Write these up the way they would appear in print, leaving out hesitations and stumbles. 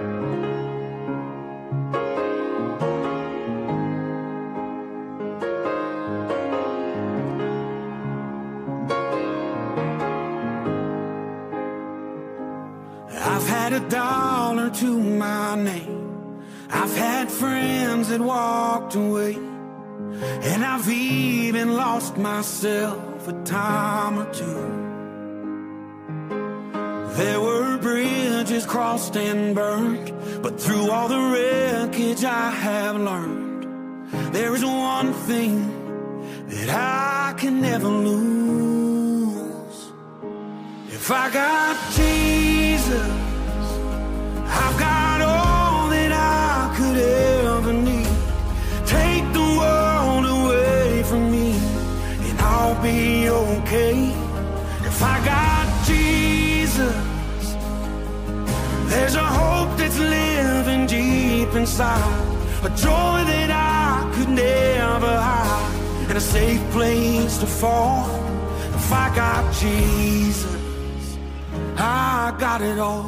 I've had $1 to my name. I've had friends that walked away, and I've even lost myself a time or two. There were bridges crossed and burned, but through all the wreckage I have learned, there is one thing that I can never lose. If I got Jesus, I've got all that I could ever need. Take the world away from me, and I'll be okay. If I got Jesus, there's a hope that's living deep inside, a joy that I could never hide, and a safe place to fall. If I got Jesus, I got it all.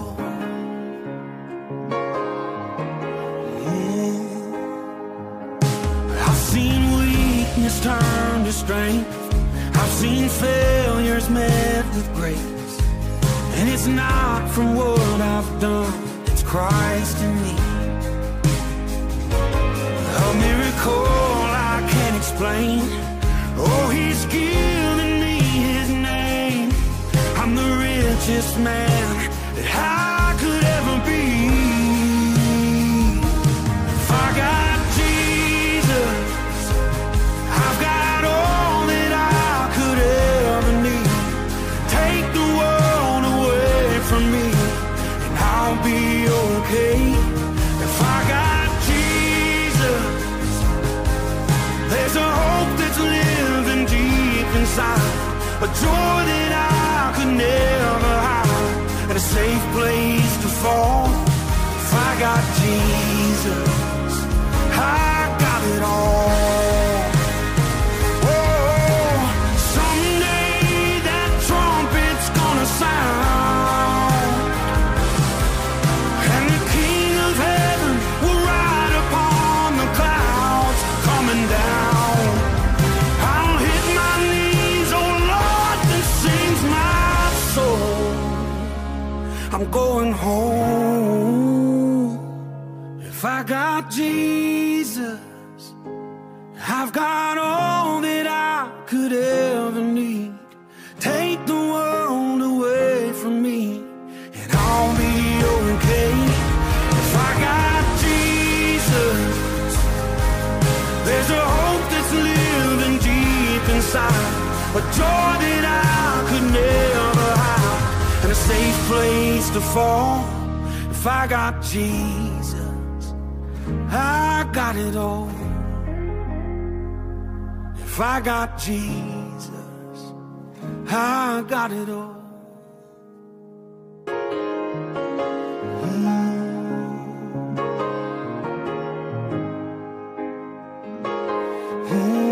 I've seen weakness turn to strength. I've seen failures met with grace, and it's not from what I've done, it's Christ in me. A miracle I can't explain. Oh, He's given me His name. I'm the richest man that I could ever be. If I got Jesus, I've got all that I could ever need. Take the world away from me, and I'll be okay. If I got Jesus, there's a hope that's living deep inside, a joy that I could never hide, and a safe place to fall. If I got Jesus, I got it all. Oh, someday that trumpet's gonna sound, and the King of Heaven will ride upon the clouds coming down. I'll hit my knees, oh Lord, that sings my soul. I'm going home. If I got Jesus, I've got all that I could ever need. Take the world away from me, and I'll be okay. If I got Jesus, there's a hope that's living deep inside, a joy that I could never hide, and a safe place to fall. If I got Jesus, I got it all. If I got Jesus, I got it all. Mm.